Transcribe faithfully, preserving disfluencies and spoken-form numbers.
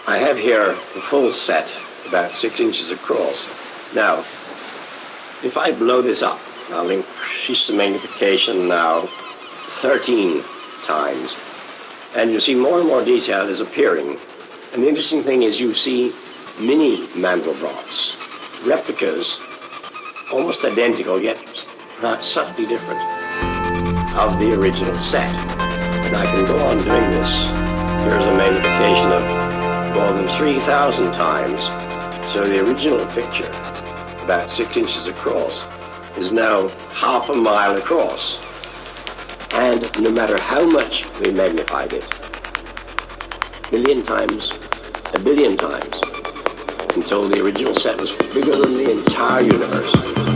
I have here the full set, about six inches across. Now, if I blow this up, I'll increase the magnification now thirteen times, and you see more and more detail is appearing. And the interesting thing is you see mini Mandelbrots, replicas, almost identical, yet perhaps subtly different, of the original set. And I can go on doing this. Here's a magnification of more than three thousand times. So the original picture, about six inches across, is now half a mile across. And no matter how much we magnified it, a million times, a billion times, until the original set was bigger than the entire universe.